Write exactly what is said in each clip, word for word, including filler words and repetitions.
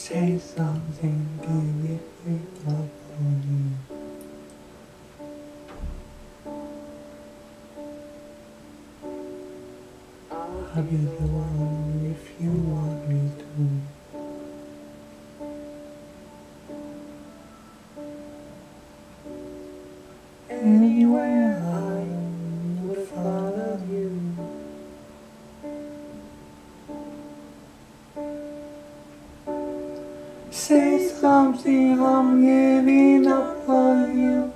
Say something, give it up on you. I'll be the one if you want me to. Anywhere I would follow you. Say something, I'm giving up on you.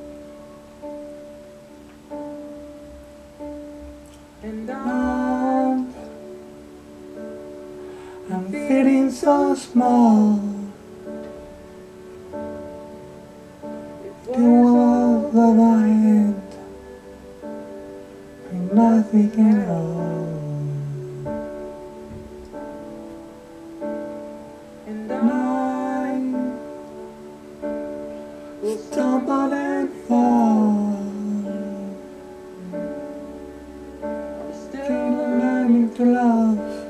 And I'm, I'm feeling so small. The world of my hand, I'm nothing at all. And I will stumble and fall. Still learning to love,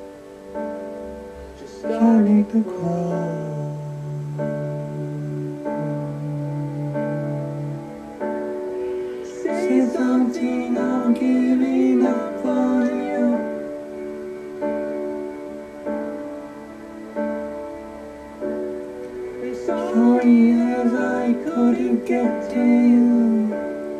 just learning to grow. Say something, I'm giving up on you. Sorry as I couldn't get to you.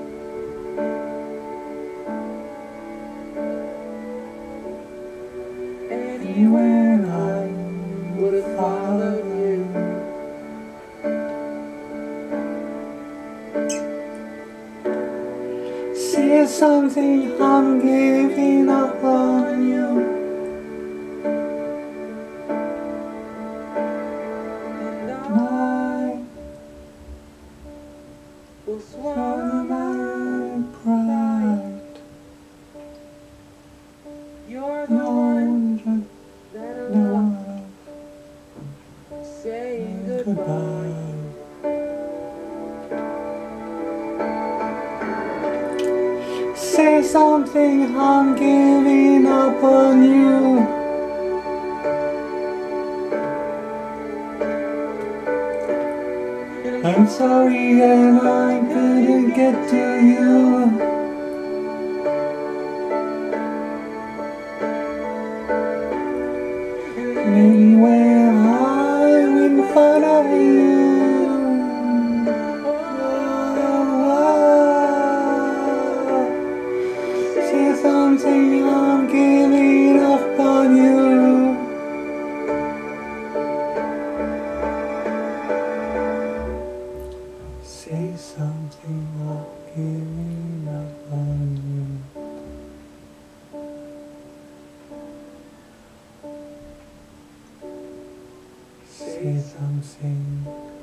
Anywhere I would have followed you. Say something, I'm giving up on you. And I will swallow my own pride. You're the one that I love, saying goodbye. Say something, I'm giving up on you. I'm sorry that I couldn't get to you. Anywhere I will follow you. Say something, I'm giving up on you. Say something, I'm giving up on you. Say something.